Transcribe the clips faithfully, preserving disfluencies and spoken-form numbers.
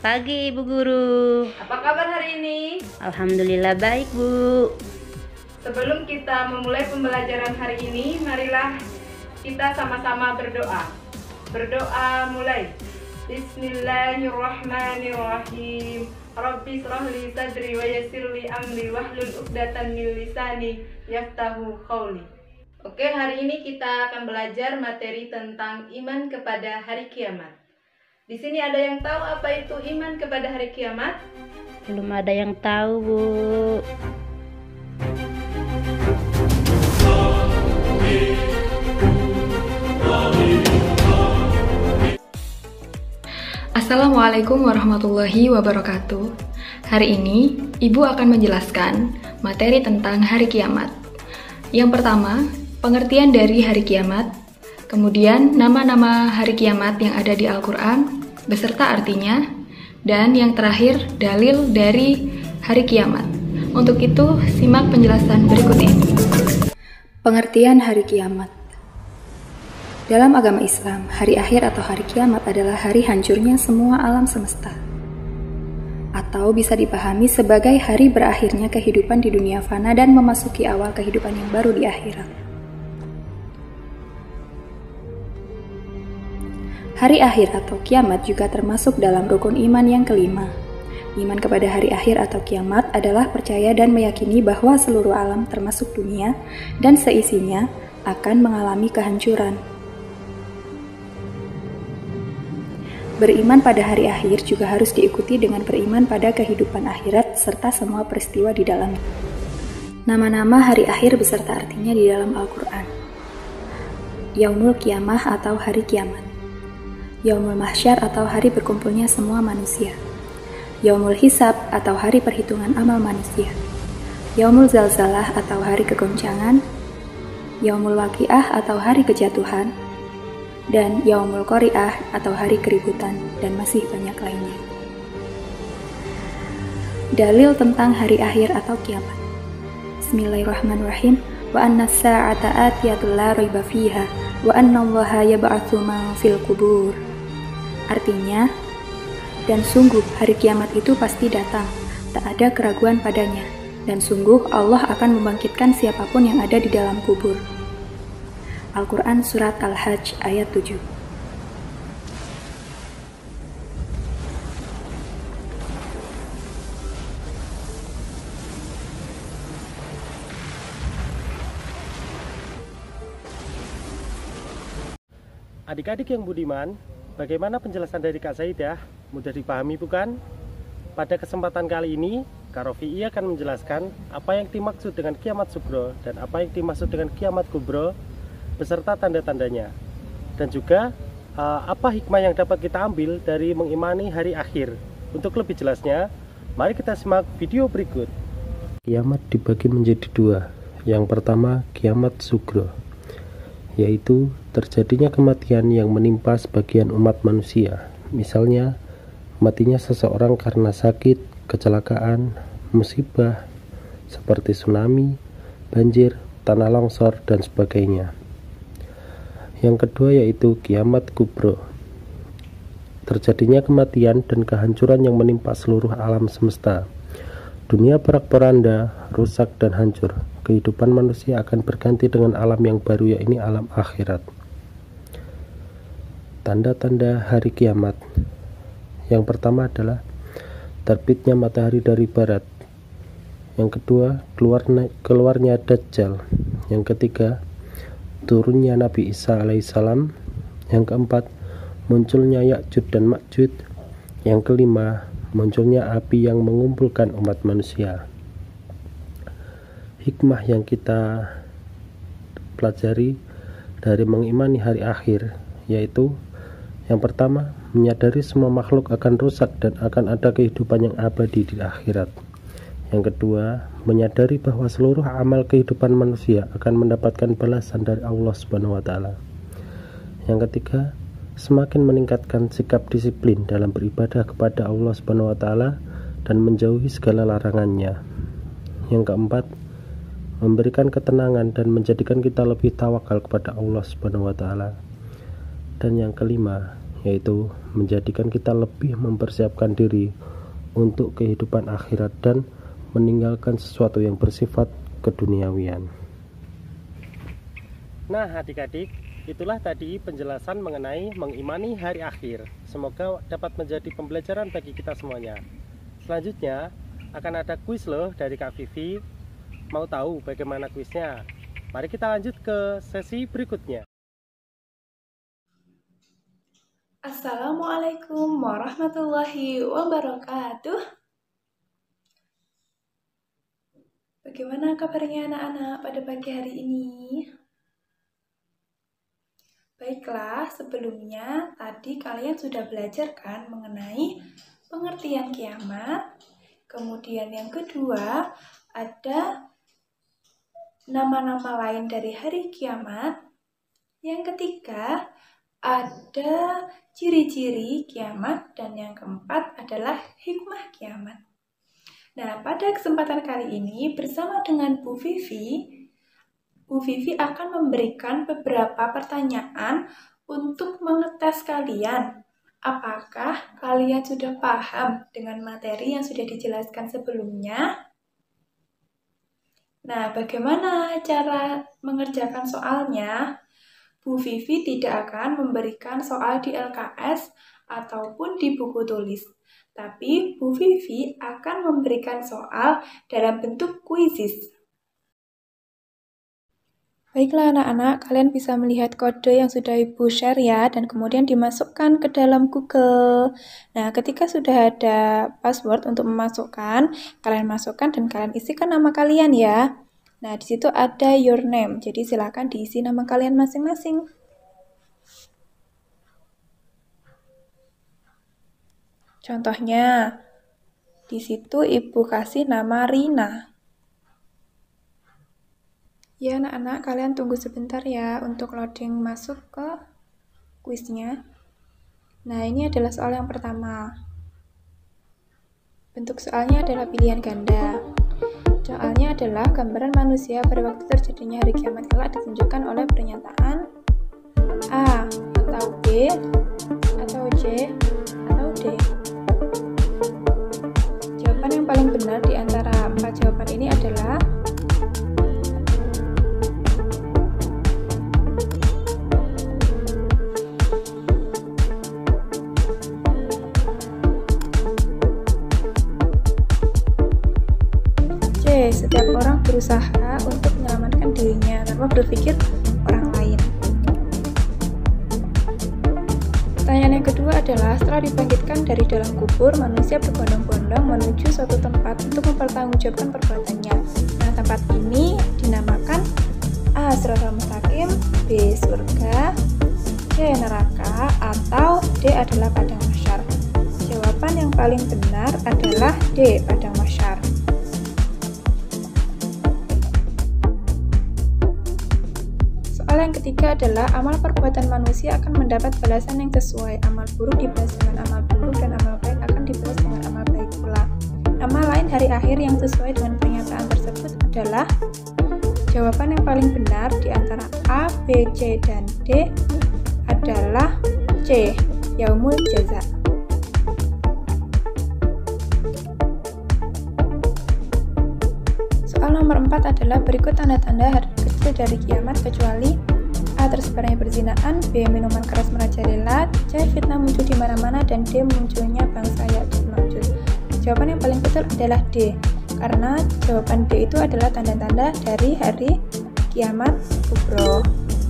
pagi Ibu Guru. Apa kabar hari ini? Alhamdulillah baik Bu. Sebelum kita memulai pembelajaran hari ini, marilah kita sama-sama berdoa. Berdoa mulai. Bismillahirrahmanirrahim. Rabbi shrah li sadri wa yassir li amri wahlul 'uqdatam min lisani yafqahu qawli. Oke, hari ini kita akan belajar materi tentang iman kepada hari kiamat. Di sini ada yang tahu apa itu iman kepada hari kiamat? Belum ada yang tahu Bu. Assalamualaikum warahmatullahi wabarakatuh. Hari ini Ibu akan menjelaskan materi tentang hari kiamat. Yang pertama, pengertian dari hari kiamat, kemudian nama-nama hari kiamat yang ada di Al-Quran beserta artinya, dan yang terakhir dalil dari hari kiamat. Untuk itu, simak penjelasan berikut ini. Pengertian hari kiamat. Dalam agama Islam, hari akhir atau hari kiamat adalah hari hancurnya semua alam semesta, atau bisa dipahami sebagai hari berakhirnya kehidupan di dunia fana dan memasuki awal kehidupan yang baru di akhirat. Hari akhir atau kiamat juga termasuk dalam rukun iman yang kelima. Iman kepada hari akhir atau kiamat adalah percaya dan meyakini bahwa seluruh alam termasuk dunia dan seisinya akan mengalami kehancuran. Beriman pada hari akhir juga harus diikuti dengan beriman pada kehidupan akhirat serta semua peristiwa di dalamnya. Nama-nama hari akhir beserta artinya di dalam Al-Quran. Yaumul Qiyamah atau hari kiamat. Yaumul Mahsyar atau hari berkumpulnya semua manusia. Yaumul Hisab atau hari perhitungan amal manusia. Yaumul Zalzalah atau hari kegoncangan. Yaumul Waqiah atau hari kejatuhan. Dan Yaumul Qari'ah atau hari keributan, dan masih banyak lainnya. Dalil tentang hari akhir atau kiamat. Bismillahirrahmanirrahim. Wa anna as-sa'ata atiyatul la raiba fiha wa anna Allaha yab'atsu man fil qubur. Artinya, dan sungguh hari kiamat itu pasti datang, tak ada keraguan padanya, dan sungguh Allah akan membangkitkan siapapun yang ada di dalam kubur. Al-Quran Surat Al-Hajj ayat tujuh. Adik-adik yang budiman, bagaimana penjelasan dari Kak Zaidah? Mudah dipahami bukan? Pada kesempatan kali ini, Kak Rofi akan menjelaskan apa yang dimaksud dengan kiamat sugro dan apa yang dimaksud dengan kiamat kubro beserta tanda-tandanya. Dan juga uh, apa hikmah yang dapat kita ambil dari mengimani hari akhir. Untuk lebih jelasnya, mari kita simak video berikut. Kiamat dibagi menjadi dua. Yang pertama, kiamat sugro, yaitu terjadinya kematian yang menimpa sebagian umat manusia. Misalnya, matinya seseorang karena sakit, kecelakaan, musibah, seperti tsunami, banjir, tanah longsor, dan sebagainya. Yang kedua yaitu kiamat kubro, terjadinya kematian dan kehancuran yang menimpa seluruh alam semesta. Dunia porak-poranda, rusak dan hancur. Kehidupan manusia akan berganti dengan alam yang baru, yaitu alam akhirat. Tanda-tanda hari kiamat. Yang pertama adalah terbitnya matahari dari barat. Yang kedua, keluarnya, keluarnya Dajjal. Yang ketiga, turunnya Nabi Isa alaihissalam. Yang keempat, munculnya Ya'juj dan Ma'juj. Yang kelima, munculnya api yang mengumpulkan umat manusia. Hikmah yang kita pelajari dari mengimani hari akhir, yaitu yang pertama, menyadari semua makhluk akan rusak dan akan ada kehidupan yang abadi di akhirat. Yang kedua, menyadari bahwa seluruh amal kehidupan manusia akan mendapatkan balasan dari Allah Subhanahu wa taala. Yang ketiga, semakin meningkatkan sikap disiplin dalam beribadah kepada Allah Subhanahu wa taala dan menjauhi segala larangannya. Yang keempat, memberikan ketenangan dan menjadikan kita lebih tawakal kepada Allah Subhanahu wa taala. Dan yang kelima, yaitu menjadikan kita lebih mempersiapkan diri untuk kehidupan akhirat dan meninggalkan sesuatu yang bersifat keduniawian. Nah adik-adik, itulah tadi penjelasan mengenai mengimani hari akhir. Semoga dapat menjadi pembelajaran bagi kita semuanya. Selanjutnya akan ada kuis loh dari Kak Vivi. Mau tahu bagaimana kuisnya? Mari kita lanjut ke sesi berikutnya. Assalamualaikum warahmatullahi wabarakatuh. Bagaimana kabarnya anak-anak pada pagi hari ini? Baiklah, sebelumnya tadi kalian sudah belajar kan mengenai pengertian kiamat. Kemudian yang kedua, ada nama-nama lain dari hari kiamat. Yang ketiga, ada ciri-ciri kiamat, dan yang keempat adalah hikmah kiamat. Nah, pada kesempatan kali ini bersama dengan Bu Vivi, Bu Vivi akan memberikan beberapa pertanyaan untuk mengetes kalian. Apakah kalian sudah paham dengan materi yang sudah dijelaskan sebelumnya? Nah, bagaimana cara mengerjakan soalnya? Bu Vivi tidak akan memberikan soal di L K S ataupun di buku tulis, tapi Bu Vivi akan memberikan soal dalam bentuk kuisis. Baiklah anak-anak, kalian bisa melihat kode yang sudah Ibu share ya, dan kemudian dimasukkan ke dalam Google. Nah, ketika sudah ada password untuk memasukkan, kalian masukkan dan kalian isikan nama kalian ya. Nah, di situ ada your name, jadi silakan diisi nama kalian masing-masing. Contohnya, di situ Ibu kasih nama Rina. Ya anak-anak, kalian tunggu sebentar ya untuk loading masuk ke kuisnya. Nah, ini adalah soal yang pertama. Bentuk soalnya adalah pilihan ganda. Soalnya adalah gambaran manusia pada waktu terjadinya hari kiamat kelak ditunjukkan oleh pernyataan A atau B atau C atau D. Jawaban yang paling benar di antara empat jawaban ini adalah setiap orang berusaha untuk menyelamatkan dirinya tanpa berpikir orang lain. Pertanyaan yang kedua adalah, setelah dibangkitkan dari dalam kubur, manusia berbondong-bondong menuju suatu tempat untuk mempertanggungjawabkan perbuatannya. Nah, tempat ini dinamakan A. Siratal Mustaqim, B. Surga, C. Neraka, atau D. adalah Padang Mahsyar. Jawaban yang paling benar adalah D. Padang Mahsyar. Soal yang ketiga adalah, amal perbuatan manusia akan mendapat balasan yang sesuai. Amal buruk dibalas dengan amal buruk dan amal baik akan dibalas dengan amal baik pula. Nama lain hari akhir yang sesuai dengan pernyataan tersebut adalah, jawaban yang paling benar di antara A, B, C, dan D adalah C. Yaumul Jaza. Soal nomor empat adalah, berikut tanda-tanda hari kecil dari kiamat kecuali A. tersebarnya perzinaan, B. minuman keras merajalela, C. fitnah muncul di mana-mana, dan D. munculnya bangsa Ya'juj Ma'juj. Jawaban yang paling betul adalah D, karena jawaban D itu adalah tanda-tanda dari hari kiamat kubro.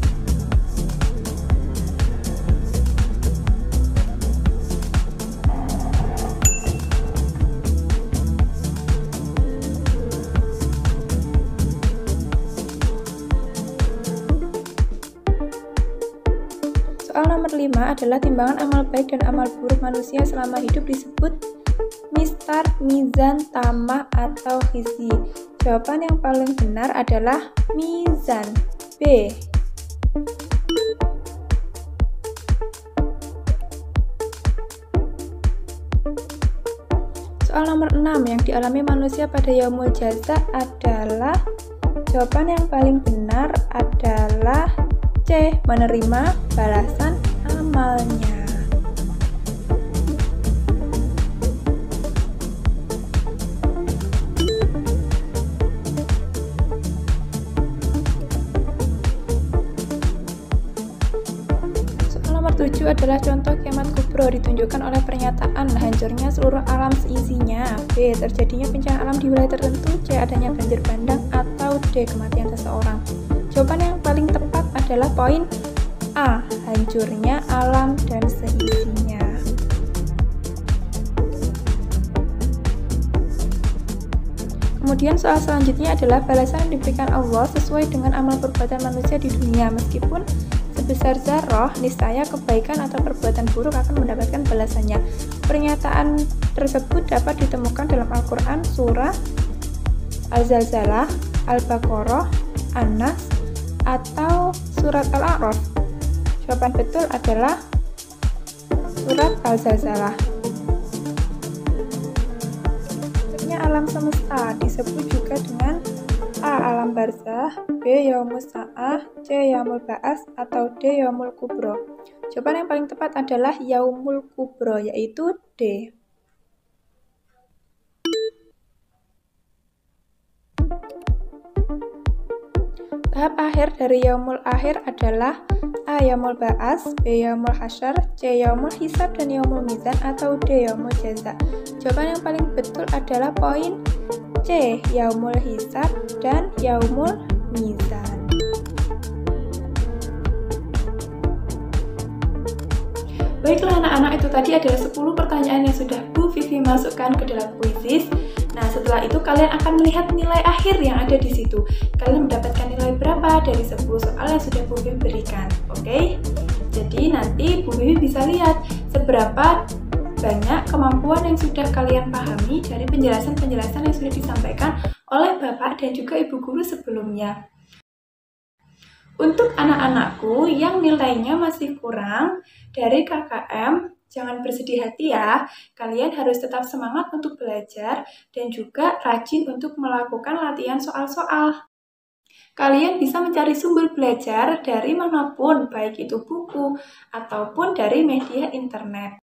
Soal nomor lima adalah, timbangan amal baik dan amal buruk manusia selama hidup disebut mistar, mizan, tamah, atau khizi. Jawaban yang paling benar adalah mizan, B. Soal nomor enam yang dialami manusia pada Yaumul Jaza adalah, jawaban yang paling benar adalah C. menerima balasan amalnya. tujuh adalah contoh kiamat kubro, ditunjukkan oleh pernyataan hancurnya seluruh alam seisinya. B. Terjadinya bencana alam di wilayah tertentu. C. Adanya banjir bandang. Atau D. Kematian seseorang. Jawaban yang paling tepat adalah poin A. Hancurnya alam dan seisinya. Kemudian soal selanjutnya adalah balasan yang diberikan Allah sesuai dengan amal perbuatan manusia di dunia. Meskipun sebesar zarrah, niscaya kebaikan atau perbuatan buruk akan mendapatkan balasannya. Pernyataan tersebut dapat ditemukan dalam Al-Quran, surah Al-Zalzalah, Al-Baqarah, An-Nas, atau surat Al-A'raf. Jawaban betul adalah surat Al-Zalzalah. Alam semesta disebut juga dengan A. Alam barzah, B. Yaumus sa'ah, C. Yaumul ba'as, atau D. Yaumul kubro. Jawaban yang paling tepat adalah Yaumul kubro, yaitu D. Tahap akhir dari Yaumul akhir adalah A. Yaumul ba'as, B. Yaumul hasyar, C. Yaumul hisab dan Yaumul mizan, atau D. Yaumul jaza. Jawaban yang paling betul adalah poin C. Yaumul hisab dan Yaumul mizan. Baiklah anak-anak, itu tadi adalah sepuluh pertanyaan yang sudah Bu Vivi masukkan ke dalam kuisis. Nah, setelah itu kalian akan melihat nilai akhir yang ada di situ. Kalian mendapatkan nilai berapa dari sepuluh soal yang sudah Bu Vivi berikan. Oke? Jadi nanti Bu Vivi bisa lihat seberapa banyak kemampuan yang sudah kalian pahami dari penjelasan-penjelasan yang sudah disampaikan oleh Bapak dan juga Ibu Guru sebelumnya. Untuk anak-anakku yang nilainya masih kurang dari K K M, jangan bersedih hati ya. Kalian harus tetap semangat untuk belajar dan juga rajin untuk melakukan latihan soal-soal. Kalian bisa mencari sumber belajar dari manapun, baik itu buku ataupun dari media internet.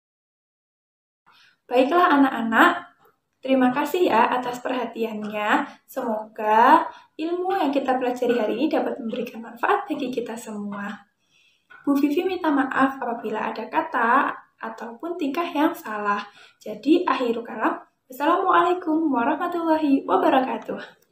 Baiklah anak-anak, terima kasih ya atas perhatiannya. Semoga ilmu yang kita pelajari hari ini dapat memberikan manfaat bagi kita semua. Bu Vivi minta maaf apabila ada kata ataupun tingkah yang salah. Jadi akhirul kalam, wassalamualaikum warahmatullahi wabarakatuh.